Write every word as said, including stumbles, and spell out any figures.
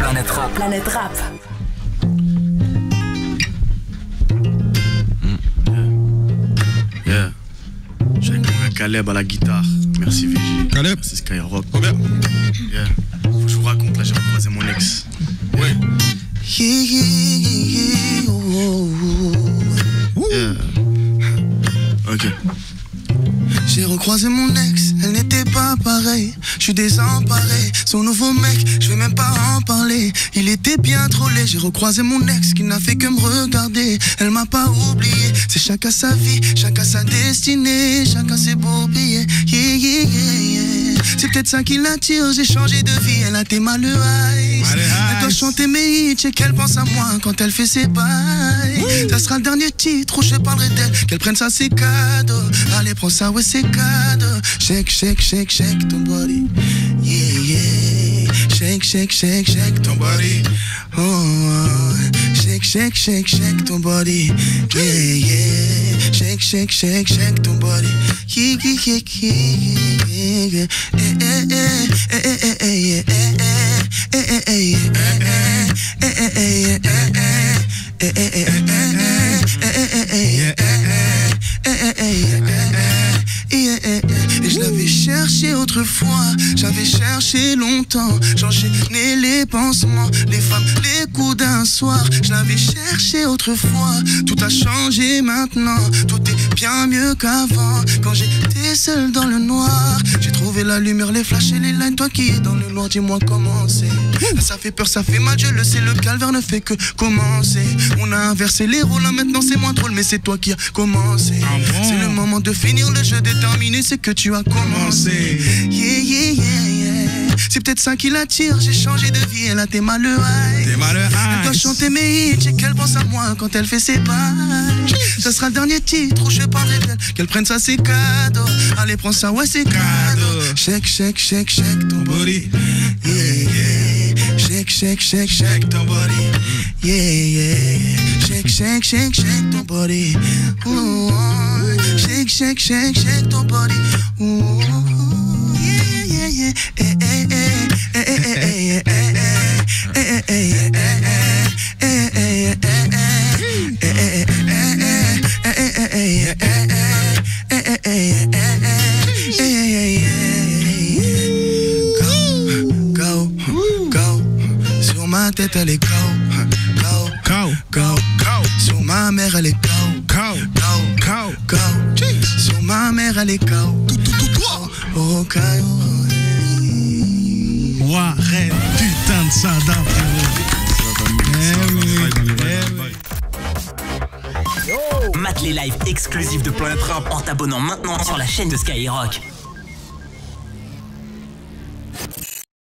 Planète Rap. Planète Rap. Yeah. J'ai avec mon gars Caleb à la guitare. Merci V G. Caleb. Merci Skyrock. Robert. Yeah. Faut que je vous raconte, là j'ai recroisé mon ex. Ouais. Yeah, yeah, yeah, yeah. Oh, oh. Yeah. Ok. J'ai recroisé mon ex, elle n'était pas pareille. Je suis désemparé, son nouveau mec, je vais même pas en parler. Il était bien trollé, j'ai recroisé mon ex qui n'a fait que me regarder. Elle m'a pas oublié, c'est chacun sa vie, chacun sa destinée, chacun ses beaux billets. Yeah, yeah, yeah, yeah. C'est peut-être ça qui l'attire, j'ai changé de vie, elle a tes malheurs. Elle doit chanter mes hits et qu'elle pense à moi quand elle fait ses bails. Ouh. Ça sera le dernier titre où je parlerai d'elle, qu'elle prenne ça c'est cadeau. Allez prends ça ouais c'est cadeau. Shake, shake, shake, shake ton body. Yeah, yeah. Shake, shake, shake, shake ton body. Oh, oh. Shake, shake, shake, shake ton body. Yeah, yeah. Shake, shake, shake, shake ton body. Yeah, yeah, yeah, yeah. Eh, eh, eh, eh, eh, eh, eh, eh, et je l'avais cherché autrefois, j'avais cherché longtemps, j'enchaînais les pansements, les femmes, les coups d'un soir. Je l'avais cherché autrefois, tout a changé maintenant, tout est bien mieux qu'avant. Quand j'étais seul dans le noir, j'ai trouvé la lumière, les flashs et les lines. Toi qui es dans le noir, dis-moi comment c'est. Ça fait peur, ça fait mal, je le sais, le calvaire ne fait que commencer. On a inversé les rôles, là maintenant c'est moins drôle, mais c'est toi qui as commencé. Ah bon? C'est le moment de finir le jeu, déterminé, c'est que tu as commencé. Yeah, yeah, yeah, yeah. C'est peut-être ça qui l'attire, j'ai changé de vie, elle a tes malheurs. Tes malheurs. Elle doit chanter mes hits et qu'elle pense à moi quand elle fait ses bails. Ça sera le dernier titre où je parlerai d'elle, qu'elle prenne ça c'est cadeau. Allez prends ça ouais c'est cadeau. Shake, shake, shake, shake ton body. Yeah, yeah. Shake, shake, shake, shake ton body. Yeah, yeah. Shake, shake, shake, shake ton body. Ooh, shake, shake, shake, shake ton body. Ooh, yeah, yeah, yeah. Eh, eh, eh, eh, eh, eh, eh, eh, eh, ma tête elle est K O, K O, K O, K O. Sur ma mère elle est K O, K O, K O, K O, K O. Sur ma mère elle est K O, tout, tout, tout, toi. Oh, K O. Warren, putain de Saddam, Mate les lives exclusifs de Planète Rap en t'abonnant maintenant sur la chaîne de Skyrock.